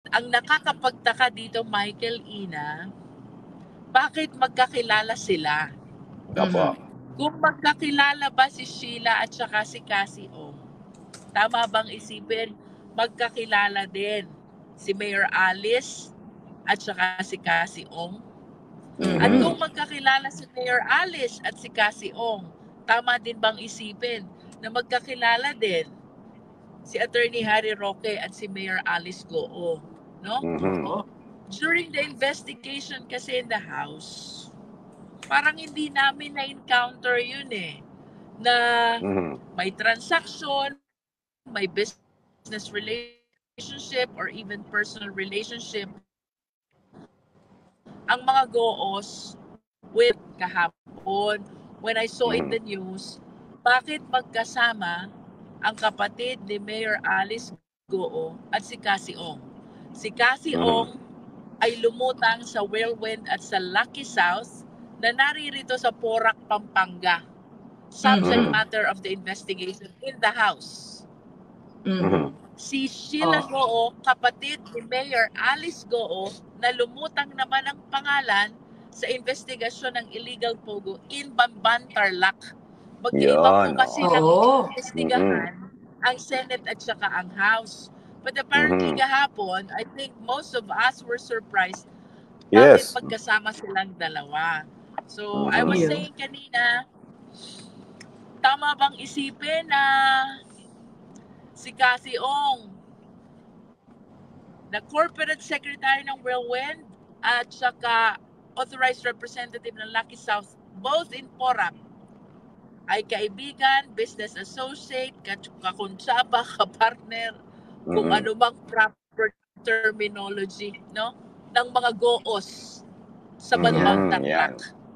ang nakakapagtaka dito, Michael, Ina, bakit magkakilala sila? Opo. Kung magkakilala ba si Sheila at saka si Cassie Ong, tama bang isipin magkakilala din si Mayor Alice at saka si Cassie Ong? At kung magkakilala si Mayor Alice at si Cassie Ong, tama din bang isipin na magkakilala din si Attorney Harry Roque at si Mayor Alice Goo, no? During the investigation kasi in the House, parang hindi namin na-encounter yun na may transaction, may business relationship, or even personal relationship ang mga Goos with kahapon. When I saw in the news, bakit magkasama ang kapatid ni Mayor Alice Goo at si Cassie Ong? Si Cassie Ong ay lumutang sa Whirlwind at sa Lucky South na naririto sa Porac, Pampanga. Subject matter of the investigation in the House. Si Sheila Goo, kapatid ni Mayor Alice Goo, na lumutang naman ang pangalan sa investigasyon ng illegal pogo in Bamban, Tarlac. Magkaiba po kasi ng investigahan ang Senate at saka ang House. But apparently kahapon, I think most of us were surprised bakit magkasama silang dalawa. So I was saying kanina, tama bang isipin na si Cassie Ong, na corporate secretary ng Whirlwind at saka authorized representative ng Lucky South, both in Porac, ay kaibigan, business associate, kakuntsaba, kapartner, kung ano mang proper terminology, no, ng mga Goos sa Bamban, Tarlac.